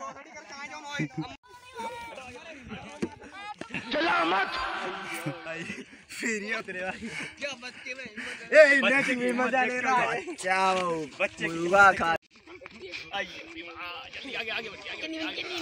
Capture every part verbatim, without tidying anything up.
चला मत फिर ये तेरे भाई क्या बच्चे में ए मैच में मजा ले रहा है क्या वो बच्चे मुर्गा खा आइए जल्दी आगे आगे बढ़िए आगे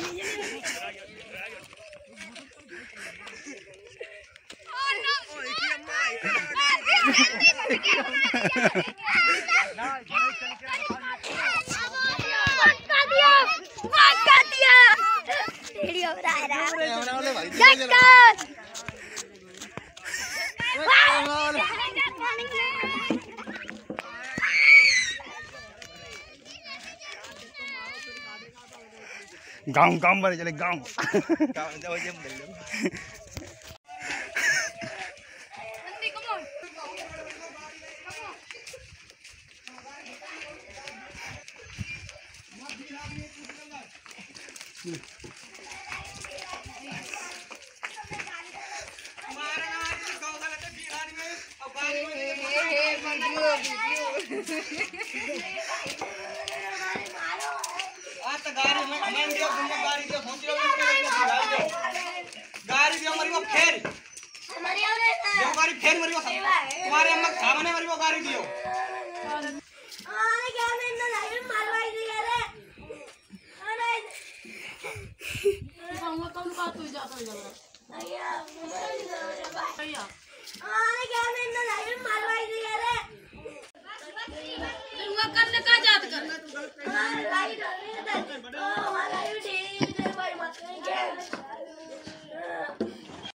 गाँव गाँव बने चले गाँव गाड़ी में हमें दियो तुमने गाड़ी दियो पहुंच रहे हो गाड़ी दियो मरी वो फेर हमारी वाले जो गाड़ी फेर मरी वो तुम्हारे अम्मा सामने मरी वो गाड़ी दियो अरे क्या मैं ना लाइव मारवाई दी अरे अरे हम कौन बात हो जाता है भैया भैया